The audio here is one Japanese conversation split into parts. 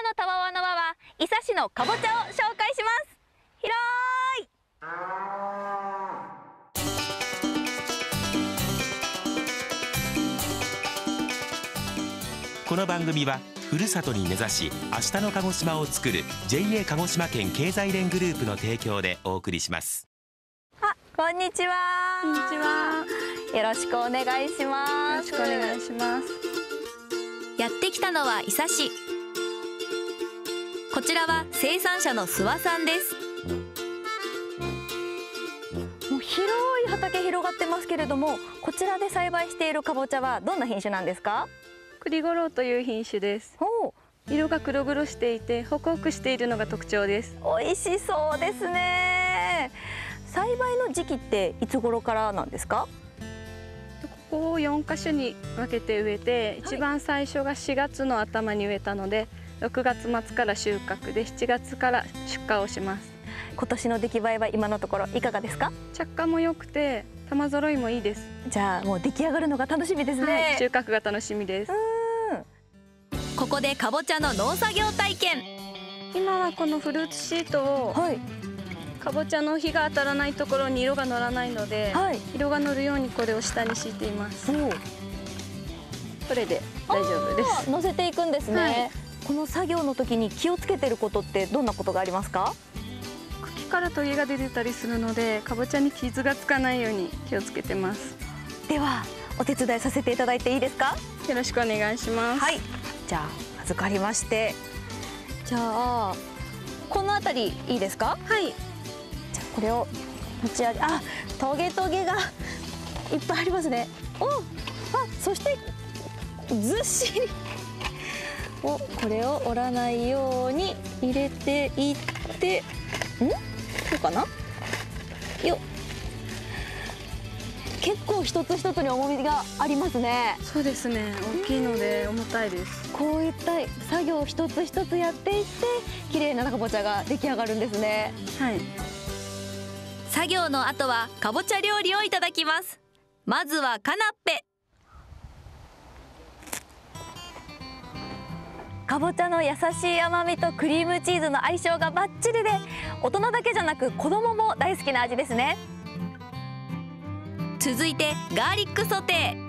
のたわわの輪は伊佐市のかぼちゃを紹介します。広い。 この番組はふるさとに根ざし明日の鹿児島を作る JA 鹿児島県経済連グループの提供でお送りします。 こんにちは。 こんにちは。 よろしくお願いします。 よろしくお願いします。 やってきたのは伊佐市。こちらは生産者の諏訪さんです。もう広い畑広がってますけれども、こちらで栽培しているかぼちゃはどんな品種なんですか？ 栗五郎という品種です。色が黒々していてホクホクしているのが特徴です。 美味しそうですね。栽培の時期っていつ頃からなんですか？ ここを4カ所に分けて植えて、一番最初が4月の頭に植えたので6月末から収穫で7月から出荷をします。 今年の出来栄えは今のところいかがですか？ 着火も良くて玉揃いもいいです。 じゃあもう出来上がるのが楽しみですね。 収穫が楽しみです。 ここでかぼちゃの農作業体験。 今はこのフルーツシートを、かぼちゃの火が当たらないところに色が乗らないので、色が乗るようにこれを下に敷いています。これで大丈夫です。 乗せていくんですね。この作業の時に気をつけてることってどんなことがありますか？ 茎からトゲが出てたりするので、かぼちゃに傷がつかないように気をつけてます。 ではお手伝いさせていただいていいですか？ よろしくお願いします。 はい、じゃあ預かりまして、じゃあこの辺りいいですか？ はい。 じゃあこれを持ち上げ、トゲトゲがいっぱいありますね。そしてずっしりこれを折らないように入れていって、こうかなよ。結構一つ一つに重みがありますね。 そうですね、大きいので重たいです。 こういった作業を一つ一つやっていって綺麗なかぼちゃが出来上がるんですね。 はい。 作業の後はかぼちゃ料理をいただきます。まずはカナッペ。かぼちゃの優しい甘みとクリームチーズの相性がバッチリで、大人だけじゃなく子供も大好きな味ですね。続いてガーリックソテー。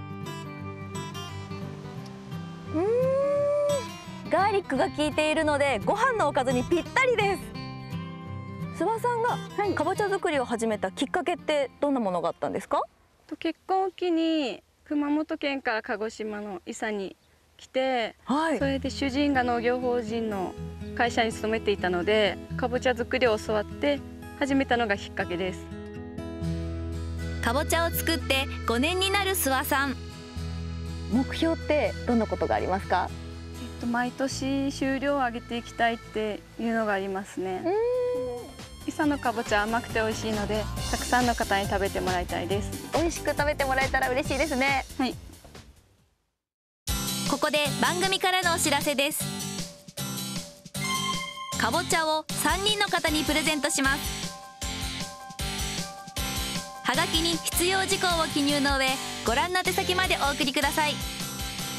ガーリックが効いているのでご飯のおかずにぴったりです。諏訪さんがかぼちゃ作りを始めたきっかけってどんなものがあったんですか？ 結婚を機に熊本県から鹿児島の伊佐に来て、それで主人が農業法人の会社に勤めていたので、かぼちゃ作りを教わって始めたのがきっかけです。 かぼちゃを作って5年になる諏訪さん。目標ってどんなことがありますか？ 毎年収量を上げていきたいっていうのがありますね。伊佐のかぼちゃ甘くて美味しいので、たくさんの方に食べてもらいたいです。 美味しく食べてもらえたら嬉しいですね。 はい。 ここで番組からのお知らせです。かぼちゃを3人の方にプレゼントします。はがきに必要事項を記入の上、ご覧の宛先までお送りください。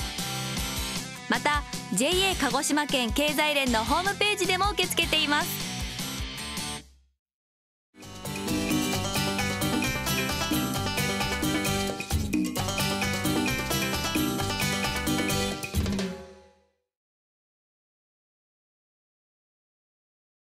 また JA 鹿児島県経済連のホームページでも受け付けています。